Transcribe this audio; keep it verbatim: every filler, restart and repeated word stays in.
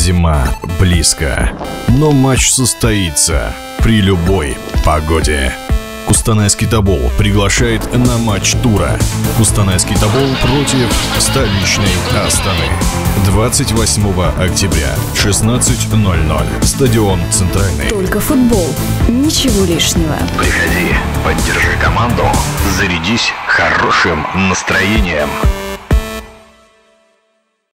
Зима близко, но матч состоится при любой погоде. Кустанайский Тобол приглашает на матч тура. Кустанайский Тобол против столичной Астаны. двадцать восьмого октября, шестнадцать ноль ноль. Стадион Центральный. Только футбол. Ничего лишнего. Приходи, поддержи команду, зарядись хорошим настроением.